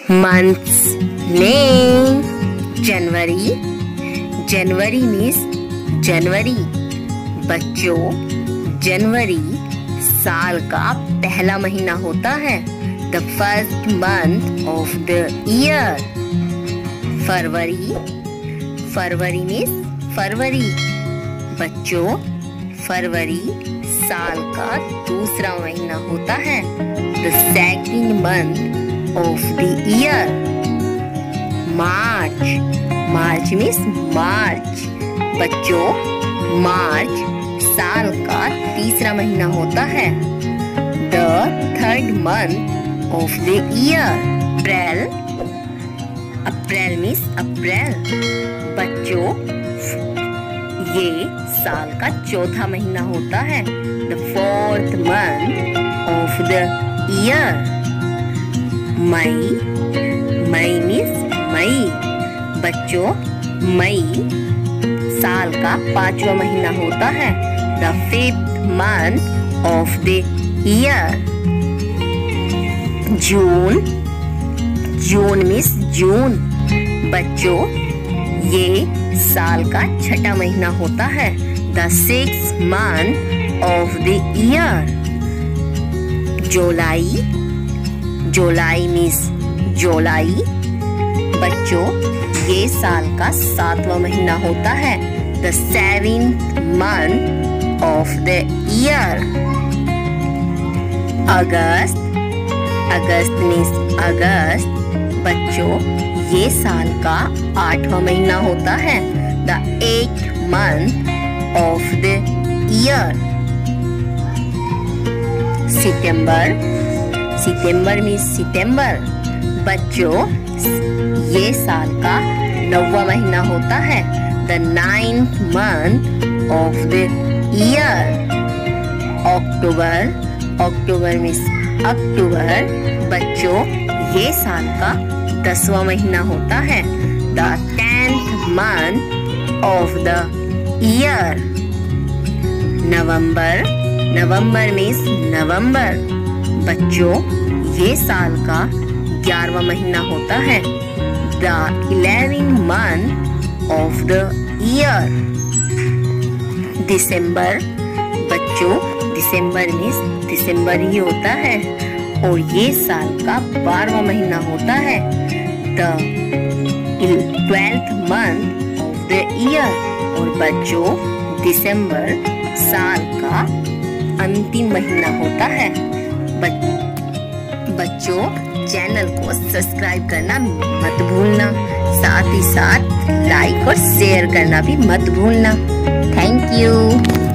Months name January, January means जनवरी। बच्चों, जनवरी साल का पहला महीना होता है। The first month of the year. February, February means फरवरी। बच्चों, फरवरी साल का दूसरा महीना होता है। The second month of the year. March, March means मार्च। बच्चों, मार्च साल का तीसरा महीना होता है। The third month of the year. April, April means अप्रैल। बच्चों, ये साल का चौथा महीना होता है। The fourth month of the year. May, May means मई। बच्चों, मई साल का पांचवा महीना होता है। The fifth month of the year. June, June means जून। बच्चों, ये साल का छठा महीना होता है। The sixth month of the year. July, July means जुलाई। बच्चों, ये साल का सातवां महीना होता है। The seventh month of the year. August, August means अगस्त। बच्चों, ये साल का आठवां महीना होता है। The eighth month of the year. September, September means सितंबर। बच्चों, ये साल का नौवां महीना होता है। The ninth month of the year. October, October means अक्टूबर। बच्चों, ये साल का 10वां महीना होता है। The 10th month of the year. November, November means नवंबर। बच्चों, ये साल का 11वां महीना होता है। The 11th month of the year. December, बच्चों, दिसंबर मीन्स दिसंबर ही होता है और ये साल का 12वां महीना होता है। The 12th month of the year. और बच्चों, दिसंबर साल का अंतिम महीना होता है। बच्चों, चैनल को सब्सक्राइब करना मत भूलना, साथ ही साथ लाइक और शेयर करना भी मत भूलना। Thank you.